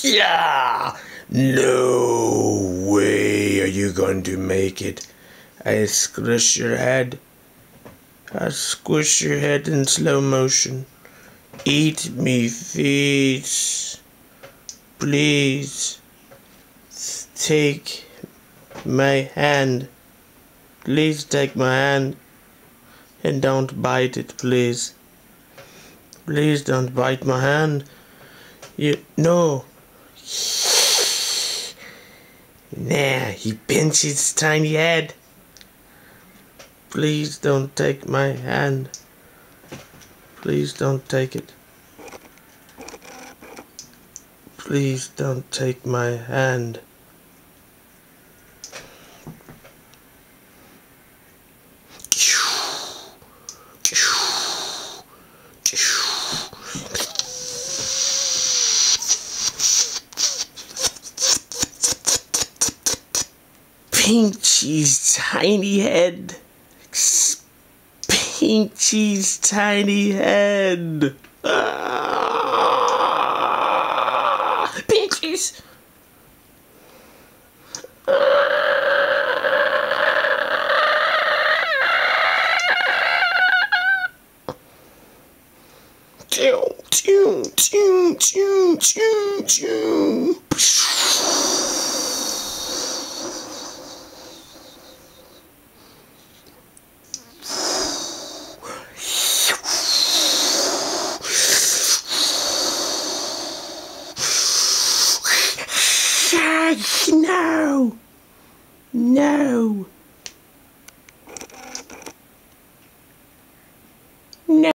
Yeah! No way are you going to make it. I squish your head. I squish your head in slow motion. Eat me, feet. Please. Take my hand. Please take my hand. And don't bite it, please. Please don't bite my hand. No. Nah, he pinched his tiny head. Please don't take my hand. Please don't take it. Please don't take my hand. Pinchy's tiny head. Pinchy's tiny head. Pinchy's. Choo, choo, choo, choo, choo, choo. No! No!